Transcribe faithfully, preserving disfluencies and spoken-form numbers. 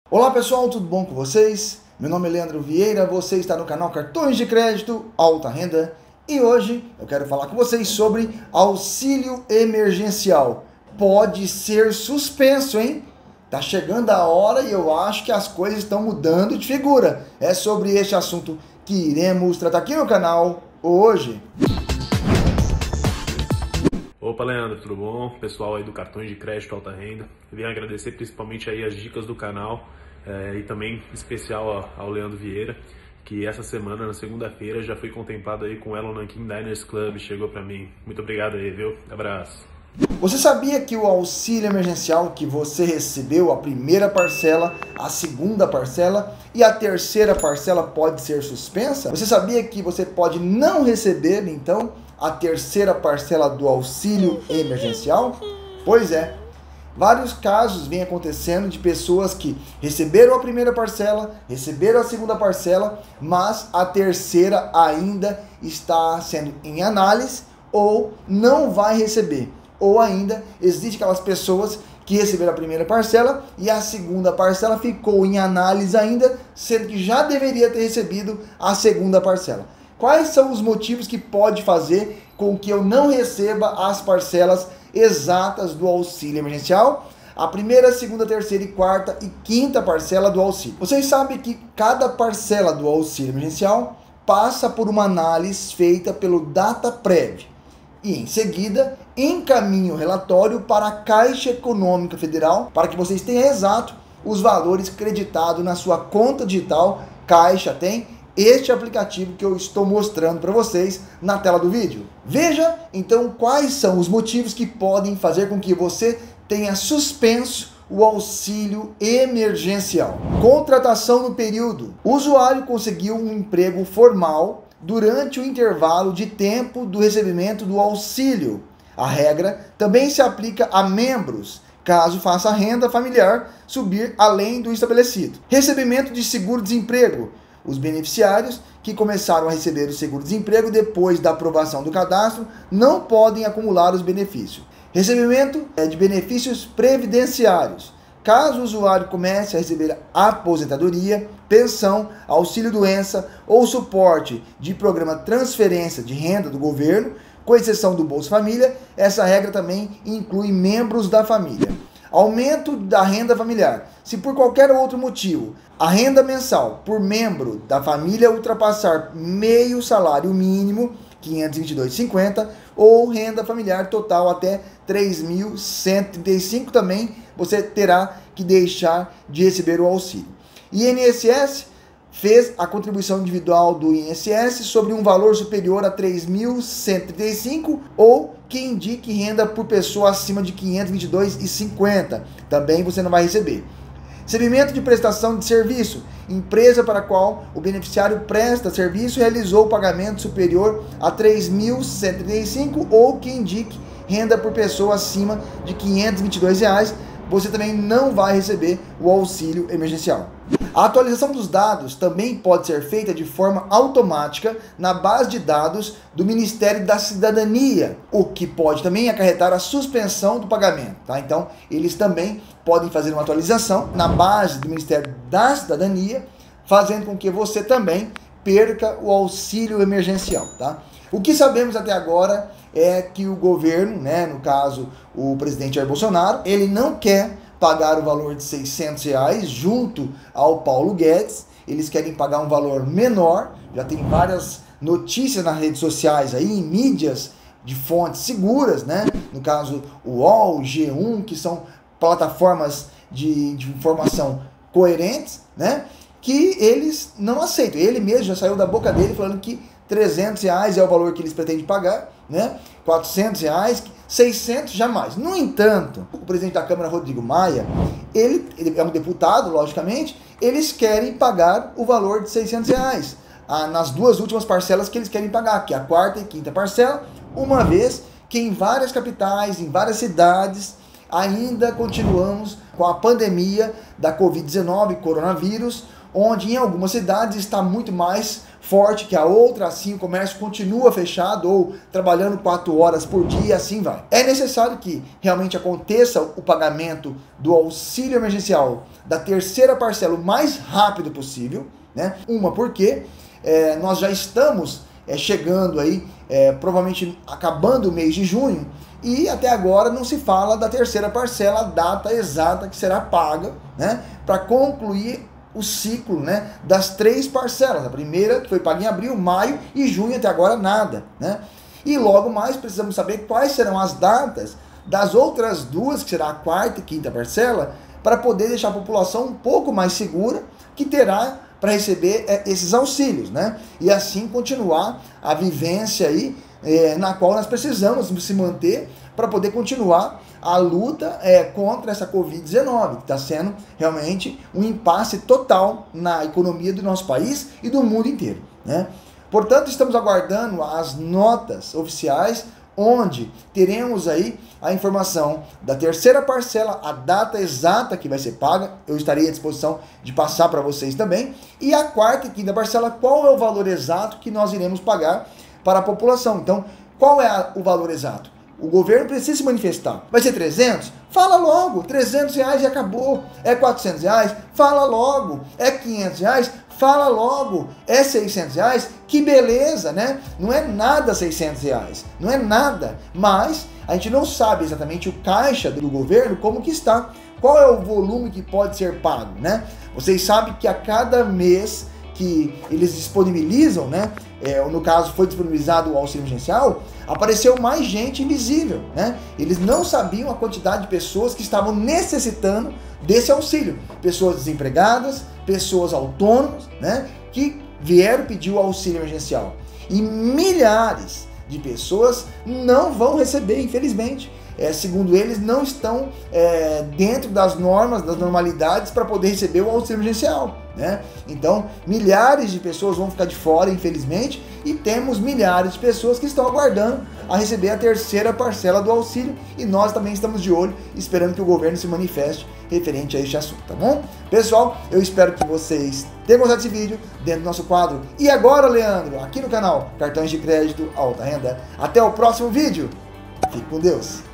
Olá pessoal, tudo bom com vocês? Meu nome é Leandro Vieira, você está no canal Cartões de Crédito Alta Renda e hoje eu quero falar com vocês sobre auxílio emergencial. Pode ser suspenso, hein? Tá chegando a hora e eu acho que as coisas estão mudando de figura. É sobre este assunto que iremos tratar aqui no canal hoje. Opa, Leandro, tudo bom? Pessoal aí do Cartões de Crédito Alta Renda. Eu venho agradecer principalmente aí as dicas do canal é, e também especial ao Leandro Vieira, que essa semana, na segunda-feira, já fui contemplado aí com o Elon Nankin Diners Club, chegou pra mim. Muito obrigado aí, viu? Abraço. Você sabia que o auxílio emergencial que você recebeu, a primeira parcela, a segunda parcela e a terceira parcela pode ser suspensa? Você sabia que você pode não receber, então, a terceira parcela do auxílio emergencial? Pois é, vários casos vêm acontecendo de pessoas que receberam a primeira parcela, receberam a segunda parcela, mas a terceira ainda está sendo em análise ou não vai receber. Ou ainda, existe aquelas pessoas que receberam a primeira parcela e a segunda parcela ficou em análise ainda, sendo que já deveria ter recebido a segunda parcela. Quais são os motivos que pode fazer com que eu não receba as parcelas exatas do auxílio emergencial? A primeira, segunda, terceira e quarta e quinta parcela do auxílio. Vocês sabem que cada parcela do auxílio emergencial passa por uma análise feita pelo DataPrev. E em seguida, encaminha o relatório para a Caixa Econômica Federal para que vocês tenham exato os valores creditados na sua conta digital. Caixa tem este aplicativo que eu estou mostrando para vocês na tela do vídeo. Veja então quais são os motivos que podem fazer com que você tenha suspenso o auxílio emergencial. Contratação no período. O usuário conseguiu um emprego formal durante o intervalo de tempo do recebimento do auxílio. A regra também se aplica a membros, caso faça a renda familiar subir além do estabelecido. Recebimento de seguro-desemprego. Os beneficiários que começaram a receber o seguro-desemprego depois da aprovação do cadastro não podem acumular os benefícios. Recebimento de benefícios previdenciários. Caso o usuário comece a receber aposentadoria, pensão, auxílio-doença ou suporte de programa transferência de renda do governo, com exceção do Bolsa Família, essa regra também inclui membros da família. Aumento da renda familiar. Se por qualquer outro motivo a renda mensal por membro da família ultrapassar meio salário mínimo, quinhentos e vinte e dois reais e cinquenta centavos, ou renda familiar total até três mil cento e trinta e cinco reais, também você terá que deixar de receber o auxílio. I N S S fez a contribuição individual do I N S S sobre um valor superior a três mil cento e trinta e cinco reais ou que indique renda por pessoa acima de quinhentos e vinte e dois reais e cinquenta centavos. Também você não vai receber. Recebimento de prestação de serviço. Empresa para a qual o beneficiário presta serviço realizou o pagamento superior a três mil cento e trinta e cinco reais ou que indique renda por pessoa acima de quinhentos e vinte e dois reais, você também não vai receber o auxílio emergencial. A atualização dos dados também pode ser feita de forma automática na base de dados do Ministério da Cidadania, o que pode também acarretar a suspensão do pagamento. Tá? Então, eles também podem fazer uma atualização na base do Ministério da Cidadania, fazendo com que você também perca o auxílio emergencial. Tá? O que sabemos até agora é que o governo, né, no caso o presidente Jair Bolsonaro, ele não quer pagar o valor de seiscentos reais junto ao Paulo Guedes. Eles querem pagar um valor menor. Já tem várias notícias nas redes sociais aí, em mídias de fontes seguras, né? No caso o U O L, G um, que são plataformas de, de informação coerentes, né? Que eles não aceitam. Ele mesmo já saiu da boca dele falando que trezentos reais é o valor que eles pretendem pagar, né? quatrocentos reais, seiscentos jamais. No entanto, o presidente da Câmara, Rodrigo Maia, ele, ele é um deputado, logicamente, eles querem pagar o valor de seiscentos reais ah, nas duas últimas parcelas que eles querem pagar, que é a quarta e quinta parcela, uma vez que em várias capitais, em várias cidades, ainda continuamos com a pandemia da covid dezenove, coronavírus, onde em algumas cidades está muito mais forte que a outra, assim o comércio continua fechado ou trabalhando quatro horas por dia e assim vai. É necessário que realmente aconteça o pagamento do auxílio emergencial da terceira parcela o mais rápido possível, né? Uma porque é, nós já estamos é, chegando aí, é, provavelmente acabando o mês de junho, e até agora não se fala da terceira parcela, a data exata que será paga, né? Para concluir o ciclo, né, das três parcelas. A primeira que foi paga em abril, maio e junho, até agora nada, né? E logo mais precisamos saber quais serão as datas das outras duas, que será a quarta e quinta parcela, para poder deixar a população um pouco mais segura, que terá para receber é, esses auxílios, né? E assim continuar a vivência aí, é, na qual nós precisamos se manter para poder continuar a luta é, contra essa covid dezenove, que está sendo realmente um impasse total na economia do nosso país e do mundo inteiro, né? Portanto, estamos aguardando as notas oficiais, onde teremos aí a informação da terceira parcela, a data exata que vai ser paga, eu estarei à disposição de passar para vocês também, e a quarta e quinta parcela, qual é o valor exato que nós iremos pagar para a população. Então, qual é a, o valor exato? O governo precisa se manifestar. Vai ser trezentos? Fala logo. trezentos reais e acabou. É quatrocentos reais? Fala logo. É quinhentos reais? Fala logo. É seiscentos reais? Que beleza, né? Não é nada seiscentos reais. Não é nada. Mas a gente não sabe exatamente o caixa do governo como que está. Qual é o volume que pode ser pago, né? Vocês sabem que a cada mês que eles disponibilizam, né? É, no caso foi disponibilizado o auxílio emergencial, apareceu mais gente invisível, né? Eles não sabiam a quantidade de pessoas que estavam necessitando desse auxílio. Pessoas desempregadas, pessoas autônomas, né? Que vieram pedir o auxílio emergencial. E milhares de pessoas não vão receber, infelizmente. É, segundo eles, não estão é, dentro das normas, das normalidades para poder receber o auxílio emergencial, né? Então, milhares de pessoas vão ficar de fora, infelizmente, e temos milhares de pessoas que estão aguardando a receber a terceira parcela do auxílio, e nós também estamos de olho, esperando que o governo se manifeste referente a este assunto, tá bom? Pessoal, eu espero que vocês tenham gostado desse vídeo dentro do nosso quadro. E agora, Leandro, aqui no canal Cartões de Crédito Alta Renda. Até o próximo vídeo. Fique com Deus.